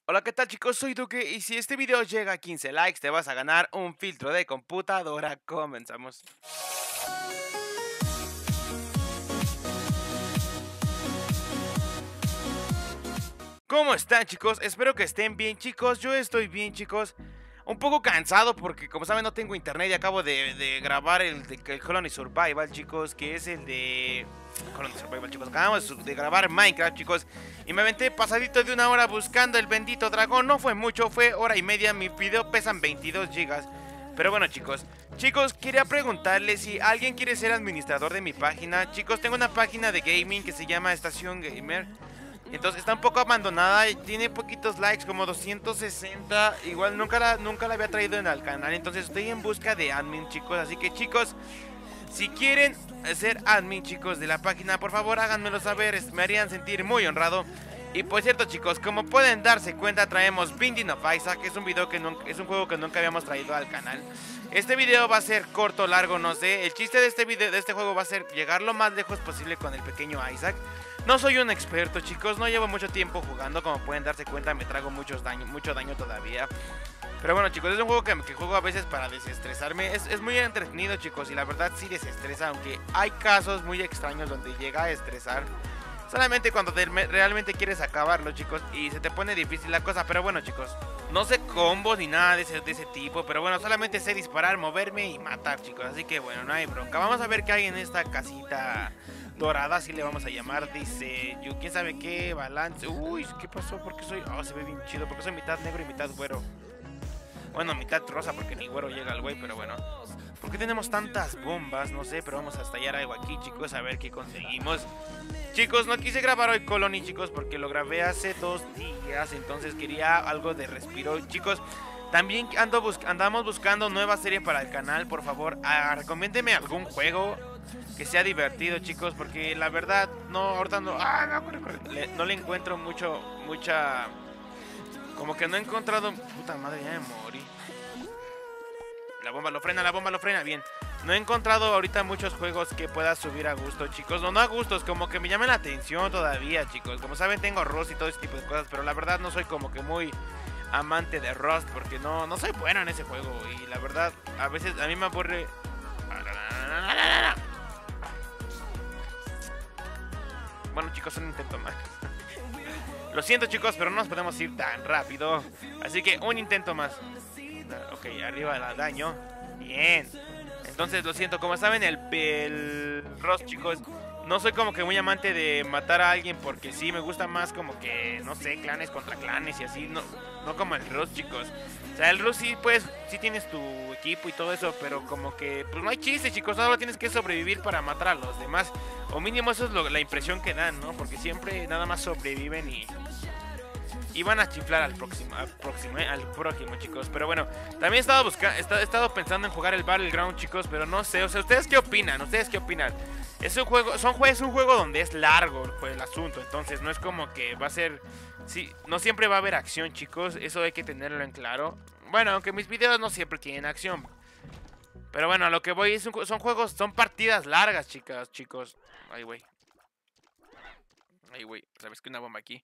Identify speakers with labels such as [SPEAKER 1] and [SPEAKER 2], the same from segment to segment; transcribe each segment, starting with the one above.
[SPEAKER 1] Hola, ¿qué tal chicos? Soy Duque y si este video llega a 15 likes te vas a ganar un filtro de computadora. Comenzamos. ¿Cómo están chicos? Espero que estén bien chicos, yo estoy bien chicos. Un poco cansado porque como saben no tengo internet y acabo de grabar el Colony Survival chicos, que es el de... Colony Survival chicos, acabamos de grabar Minecraft chicos. Y me aventé pasadito de una hora buscando el bendito dragón, no fue mucho, fue hora y media, mi video pesan 22 gigas. Pero bueno chicos, quería preguntarles si alguien quiere ser administrador de mi página. Chicos, tengo una página de gaming que se llama Estación Gamer. Entonces está un poco abandonada y tiene poquitos likes, como 260. Igual nunca la había traído en el canal. Entonces estoy en busca de admin chicos. Así que chicos, si quieren ser admin chicos de la página, por favor háganmelo saber, me harían sentir muy honrado. Y por cierto chicos, como pueden darse cuenta traemos Binding of Isaac. Es un juego que nunca habíamos traído al canal. Este video va a ser corto, largo, no sé. El chiste de este juego va a ser llegar lo más lejos posible con el pequeño Isaac. No soy un experto chicos, no llevo mucho tiempo jugando. Como pueden darse cuenta me trago mucho daño todavía. Pero bueno chicos, es un juego que juego a veces para desestresarme. Es muy entretenido chicos y la verdad sí desestresa. Aunque hay casos muy extraños donde llega a estresar solamente cuando realmente quieres acabarlo chicos y se te pone difícil la cosa. Pero bueno chicos, no sé combos ni nada de ese tipo. Pero bueno, solamente sé disparar, moverme y matar chicos. Así que bueno, no hay bronca. Vamos a ver qué hay en esta casita dorada, así le vamos a llamar. Dice, yo quién sabe qué, balance. Uy, ¿qué pasó? Porque soy... Oh, se ve bien chido, porque soy mitad negro y mitad güero. Bueno, mitad rosa porque ni güero llega al güey, pero bueno. ¿Por qué tenemos tantas bombas? No sé, pero vamos a estallar algo aquí, chicos, a ver qué conseguimos. Chicos, no quise grabar hoy Colony, chicos, porque lo grabé hace 2 días. Entonces quería algo de respiro, chicos. También andamos buscando nueva serie para el canal. Por favor, recomiéndeme algún juego que sea divertido, chicos, porque la verdad, no, ahorita no... ¡Ah, no, corre! No le encuentro mucha... Como que no he encontrado... Puta madre, ya me morí. La bomba lo frena, bien. No he encontrado ahorita muchos juegos que pueda subir a gusto, chicos. No a gustos, como que me llaman la atención todavía, chicos. Como saben, tengo Rust y todo ese tipo de cosas, pero la verdad no soy como que muy amante de Rust, porque no soy bueno en ese juego. Y la verdad, a veces a mí me aburre... Bueno chicos, un intento más. Lo siento chicos, pero no nos podemos ir tan rápido. Así que un intento más. Ok, arriba la daño. Bien. Entonces lo siento, como saben el Rust chicos, no soy como que muy amante de matar a alguien, porque sí, me gusta más como que, no sé, clanes contra clanes y así. No como el Rust chicos. O sea, el Rust sí, pues, sí tienes tu equipo y todo eso, pero como que, pues no hay chiste chicos, solo tienes que sobrevivir para matar a los demás. O mínimo eso es la impresión que dan, ¿no? Porque siempre nada más sobreviven y van a chiflar al próximo, chicos. Pero bueno, también he estado pensando en jugar el Battleground, chicos, pero no sé, o sea, ¿ustedes qué opinan? Es un juego donde es largo el asunto, entonces no es como que va a ser... Sí, no siempre va a haber acción, chicos, eso hay que tenerlo en claro. Bueno, aunque mis videos no siempre tienen acción. Pero bueno, a lo que voy son partidas largas, chicos. Ay, güey. ¿Sabes que una bomba aquí?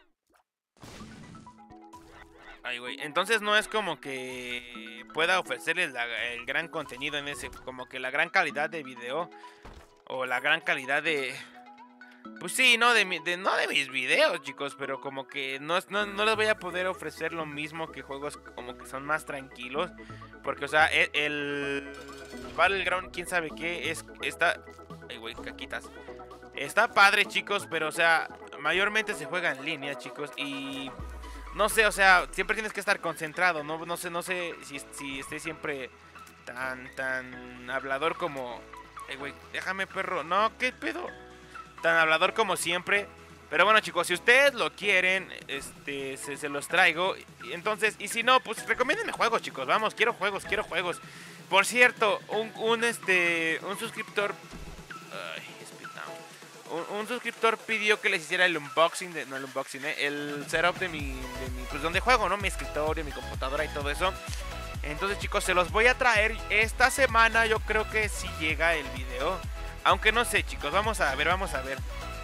[SPEAKER 1] Ay, güey. Entonces no es como que pueda ofrecerles el gran contenido en ese, como que la gran calidad de video o la gran calidad de... Pues sí, no de mis videos, chicos, pero como que no les voy a poder ofrecer lo mismo que juegos como que son más tranquilos, porque o sea, el Battleground, quién sabe qué está... Ay, güey, caquitas. Está padre, chicos, pero o sea, mayormente se juega en línea, chicos, y no sé, o sea, siempre tienes que estar concentrado, no sé si esté siempre tan hablador como... güey, déjame, perro. No, ¿qué pedo? Tan hablador como siempre. Pero bueno, chicos, si ustedes lo quieren, se los traigo. Entonces, y si no, pues recomiéndenme juegos, chicos. Vamos, quiero juegos. Por cierto, un suscriptor... Ay, un suscriptor pidió que les hiciera el unboxing no el unboxing, el setup de mi pues donde juego, ¿no? Mi escritorio, mi computadora y todo eso. Entonces, chicos, se los voy a traer esta semana. Yo creo que sí llega el video. Aunque no sé, chicos, vamos a ver.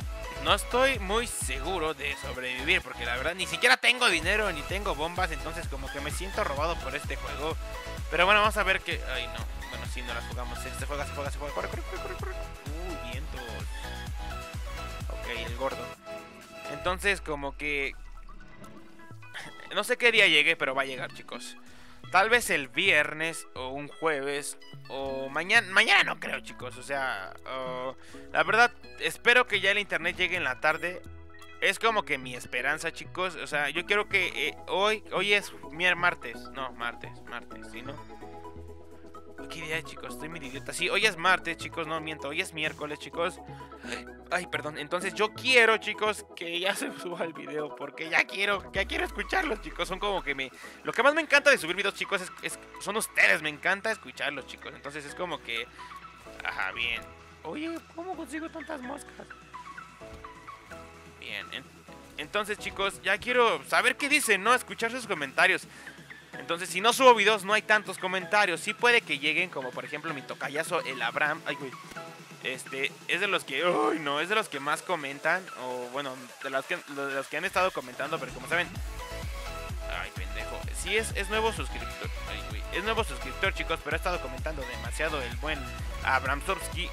[SPEAKER 1] no estoy muy seguro de sobrevivir, porque la verdad ni siquiera tengo dinero ni tengo bombas, entonces como que me siento robado por este juego. Pero bueno, vamos a ver que... Ay, no. Bueno, sí, no las jugamos. Se juega. Corre. Vientos. Ok, el gordo. Entonces como que... No sé qué día llegue, pero va a llegar, chicos. Tal vez el viernes o un jueves o mañana. Mañana no creo, chicos. O sea, la verdad, espero que ya el internet llegue en la tarde. Es como que mi esperanza, chicos. O sea, yo quiero que hoy es martes. No, martes, ¿sí, no? ¿Qué día, chicos? Estoy medio idiota. Sí, hoy es martes, chicos. No miento, hoy es miércoles, chicos. Ay, perdón. Entonces yo quiero, chicos, que ya se suba el video. Porque ya quiero escucharlos, chicos. Son como que lo que más me encanta de subir videos, chicos, son ustedes. Me encanta escucharlos, chicos. Entonces es como que... Ajá, bien. Oye, ¿cómo consigo tantas moscas? Bien. Entonces, chicos, ya quiero saber qué dicen, ¿no? Escuchar sus comentarios. Entonces, si no subo videos, no hay tantos comentarios. Sí puede que lleguen, como por ejemplo mi tocayazo, el Abraham. Ay, güey. Es de los que... Uy, no, es de los que más comentan. O bueno, de los que han estado comentando. Pero como saben... Ay, pendejo. Sí, es nuevo suscriptor. Ay, güey. Es nuevo suscriptor, chicos. Pero ha estado comentando demasiado el buen Abraham Sorsky.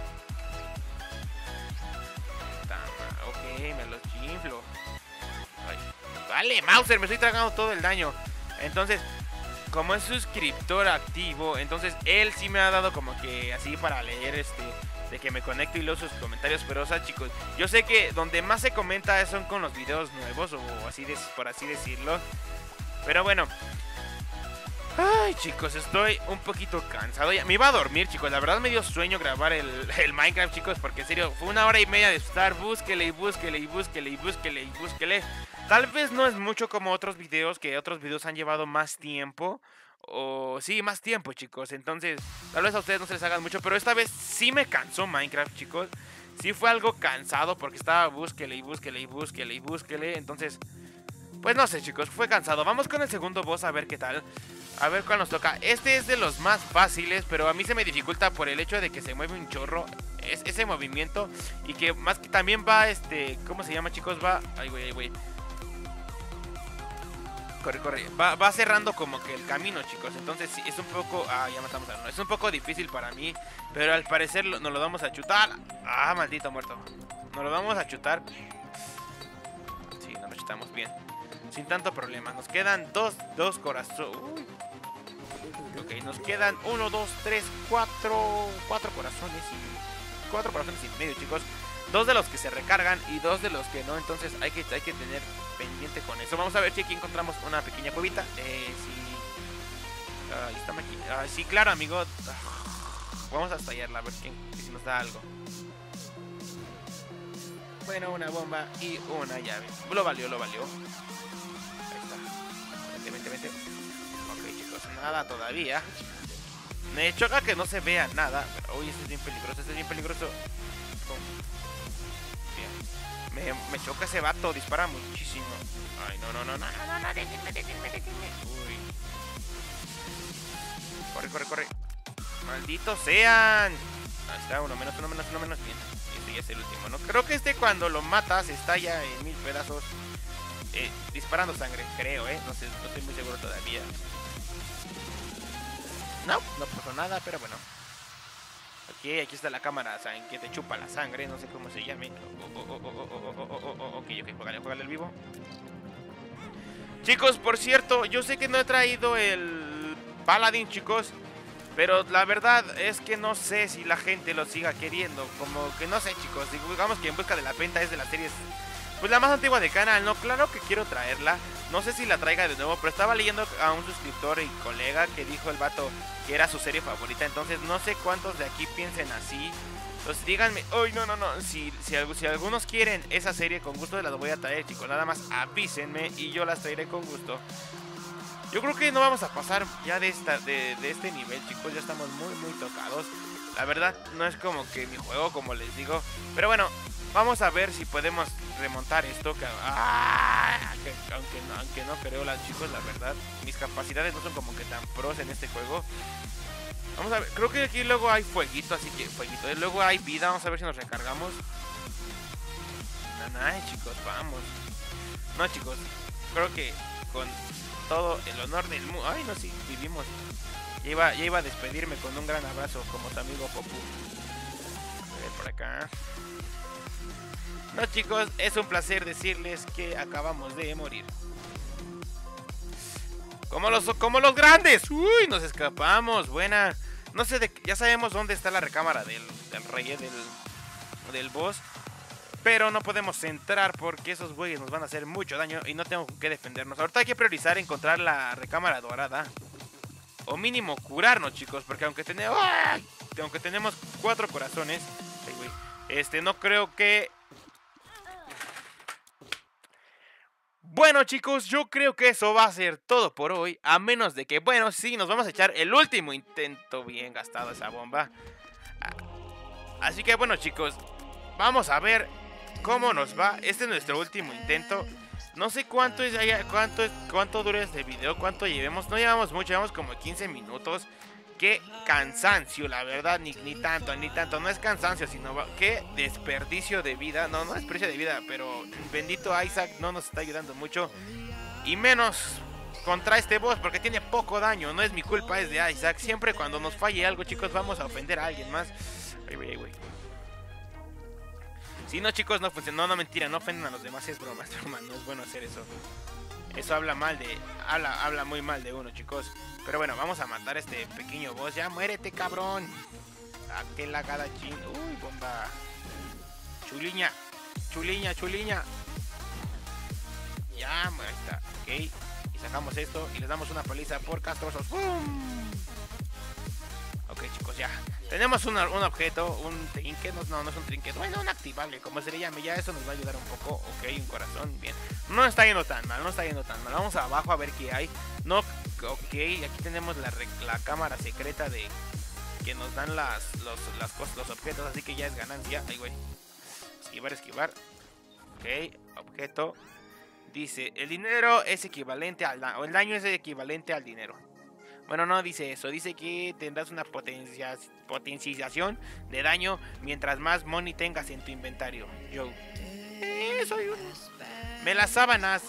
[SPEAKER 1] Ok, me los chinflo. Ay. Vale, Mauser, me estoy tragando todo el daño. Entonces, como es suscriptor activo, entonces él sí me ha dado como que así para leer de que me conecto y leo sus comentarios. Pero o sea, chicos, yo sé que donde más se comenta son con los videos nuevos, o así por así decirlo. Pero bueno. Ay, chicos, estoy un poquito cansado. Me iba a dormir, chicos. La verdad me dio sueño grabar el Minecraft, chicos. Porque en serio, fue 1 hora y media de estar búsquele. Tal vez no es mucho como otros videos, que otros videos han llevado más tiempo. O sí, más tiempo, chicos. Entonces, tal vez a ustedes no se les hagan mucho. Pero esta vez sí me cansó Minecraft, chicos. Sí fue algo cansado porque estaba búsquele. Entonces, pues no sé, chicos, fue cansado. Vamos con el segundo boss a ver qué tal. A ver cuál nos toca. Este es de los más fáciles, pero a mí se me dificulta por el hecho de que se mueve un chorro. Es ese movimiento. Y que más que también va, ¿cómo se llama, chicos? Va... Ay, güey. Corre. Va cerrando como que el camino, chicos. Entonces sí, es un poco... Ah, ya matamos a uno. Es un poco difícil para mí. Pero al parecer nos lo vamos a chutar. Ah, maldito muerto. Nos lo vamos a chutar. Sí, nos lo chutamos bien. Sin tanto problema. Nos quedan dos corazones. Ok, nos quedan 1, 2, 3, 4 corazones y 4 corazones y medio, chicos. 2 de los que se recargan y 2 de los que no. Entonces hay que tener pendiente con eso. Vamos a ver si aquí encontramos una pequeña cuevita. Sí. Ahí está aquí. Sí, claro, amigo. Vamos a estallarla a ver si nos da algo. Bueno, una bomba y una llave. Lo valió. Ahí está. Vente. Ok, chicos, nada todavía. Me choca que no se vea nada. Pero, uy, este es bien peligroso. Bien. Me choca ese vato, dispara muchísimo. Ay, no, déjenme. Uy. Corre. Malditos sean. Ahí está, uno menos. Bien. Este ya es el último, ¿no? Creo que cuando lo matas estalla en 1000 pedazos. Disparando sangre, creo, no sé, no estoy muy seguro todavía. No pasó nada, pero bueno. Ok, aquí está la cámara, ¿saben? Que te chupa la sangre, no sé cómo se llame. Ok, juégale el vivo. Chicos, por cierto, yo sé que no he traído el Paladin, chicos. Pero la verdad es que no sé si la gente lo siga queriendo. Como que no sé, chicos. Digamos que En Busca de la Penta es de las series, pues la más antigua del canal, ¿no? Claro que quiero traerla. No sé si la traiga de nuevo, pero estaba leyendo a un suscriptor y colega que dijo el vato que era su serie favorita. Entonces no sé cuántos de aquí piensen así. Entonces díganme, uy, no. Si algunos quieren esa serie, con gusto las voy a traer, chicos. Nada más avísenme y yo las traeré con gusto. Yo creo que no vamos a pasar ya de este nivel, chicos. Ya estamos muy tocados. La verdad, no es como que mi juego, como les digo. Pero bueno, vamos a ver si podemos remontar esto. Aunque no creo, chicos, la verdad. Mis capacidades no son como que tan pros en este juego. Vamos a ver, creo que aquí luego hay fueguito, así que fueguito. Luego hay vida, vamos a ver si nos recargamos. Nice, chicos, vamos. No, chicos, creo que con todo el honor del mundo... Ay, no, sí, vivimos. Ya iba a despedirme con un gran abrazo como tu amigo Popu. A ver, por acá. No, chicos, es un placer decirles que acabamos de morir. Como los grandes. Uy, nos escapamos. Buena. No sé, ya sabemos dónde está la recámara del rey, del boss. Pero no podemos entrar porque esos güeyes nos van a hacer mucho daño y no tengo que defendernos. Ahorita hay que priorizar encontrar la recámara dorada. O mínimo curarnos, chicos. Porque aunque tenemos 4 corazones, no creo que... Bueno, chicos, yo creo que eso va a ser todo por hoy. A menos de que, bueno, sí, nos vamos a echar el último intento. Bien gastado esa bomba. Así que, bueno, chicos, vamos a ver cómo nos va. Este es nuestro último intento. No sé cuánto dura este video, cuánto llevemos. No llevamos mucho, llevamos como 15 minutos. Qué cansancio, la verdad, ni tanto. No es cansancio, sino qué desperdicio de vida. No desperdicio de vida, pero bendito Isaac no nos está ayudando mucho. Y menos contra este boss, porque tiene poco daño. No es mi culpa, es de Isaac. Siempre cuando nos falle algo, chicos, vamos a ofender a alguien más. Ay, güey. Si no, chicos, no funciona. No, mentira, no ofenden a los demás, es broma, no es bueno hacer eso. Eso habla muy mal de uno, chicos. Pero bueno, vamos a matar a este pequeño boss. Ya muérete, cabrón. Ah, qué lagada, chin. Uy, bomba. Chuliña. Ya, ahí está. Ok. Y sacamos esto y les damos una paliza por castrosos. ¡Bum! Ok, chicos, ya. Tenemos un objeto, un trinket. No es un trinket. Bueno, un activable, como se le llame. Ya eso nos va a ayudar un poco. Ok, un corazón, bien. No está yendo tan mal. Vamos abajo a ver qué hay. No, ok, aquí tenemos la cámara secreta de que nos dan los objetos. Así que ya es ganancia. Ay, güey. Esquivar. Ok, objeto. Dice, el dinero es equivalente al daño. O el daño es equivalente al dinero. Bueno, no dice eso, dice que tendrás una potenciación de daño mientras más money tengas en tu inventario. Yo. Soy uno. Me las sábanas.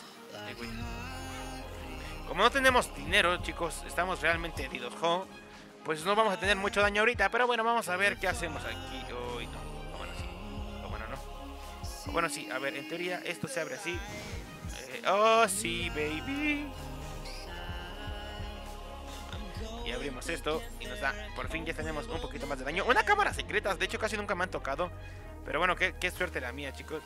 [SPEAKER 1] Como no tenemos dinero, chicos, estamos realmente heridos. Pues no vamos a tener mucho daño ahorita, pero bueno, vamos a ver qué hacemos aquí. Uy, no. Bueno, sí. Bueno, no. Bueno, sí, a ver, en teoría esto se abre así. Oh, sí, baby. Y abrimos esto y nos da, por fin ya tenemos un poquito más de daño. Una cámara secreta, de hecho casi nunca me han tocado. Pero bueno, qué suerte la mía, chicos.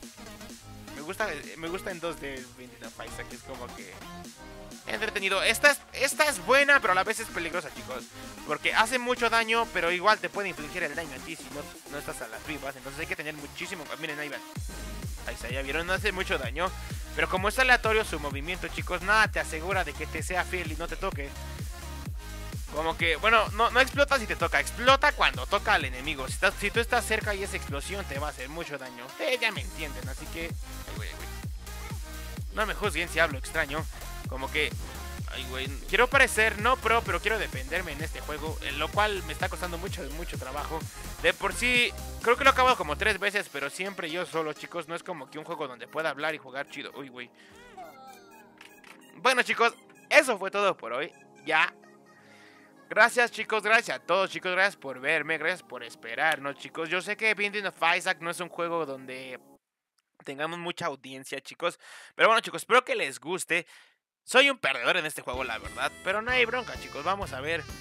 [SPEAKER 1] Me gusta en 2D Binding of Isaac, que es como que entretenido. Esta es buena, pero a la vez es peligrosa, chicos. Porque hace mucho daño, pero igual te puede infligir el daño a ti si no estás a las vivas. Entonces hay que tener muchísimo... Miren, ahí van. Ahí está, ya vieron, no hace mucho daño. Pero como es aleatorio su movimiento, chicos, nada te asegura de que te sea fiel y no te toque. Como que, bueno, no explota si te toca. Explota cuando toca al enemigo. Si tú estás cerca y esa explosión te va a hacer mucho daño. Ustedes ya me entienden, así que... Ay, güey. No me juzguen si hablo extraño. Como que... Ay, güey. Quiero parecer no pro, pero quiero defenderme en este juego. Lo cual me está costando mucho trabajo. De por sí, creo que lo he acabado como 3 veces, pero siempre yo solo, chicos. No es como que un juego donde pueda hablar y jugar chido. Uy, güey. Bueno, chicos, eso fue todo por hoy. Ya. Gracias, chicos, gracias a todos, chicos, gracias por verme, gracias por esperarnos, chicos. Yo sé que Binding of Isaac no es un juego donde tengamos mucha audiencia, chicos. Pero bueno, chicos, espero que les guste. Soy un perdedor en este juego, la verdad, pero no hay bronca, chicos. Vamos a ver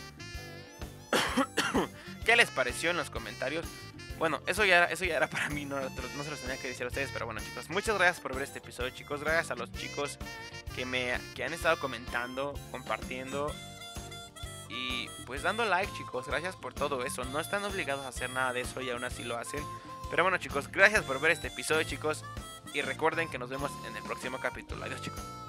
[SPEAKER 1] qué les pareció en los comentarios. Bueno, eso ya era para mí, no se los tenía que decir a ustedes. Pero bueno, chicos, muchas gracias por ver este episodio, chicos. Gracias a los chicos que han estado comentando, compartiendo y pues dando like, chicos. Gracias por todo eso. No están obligados a hacer nada de eso y aún así lo hacen. Pero bueno, chicos, gracias por ver este episodio, chicos. Y recuerden que nos vemos en el próximo capítulo. Adiós, chicos.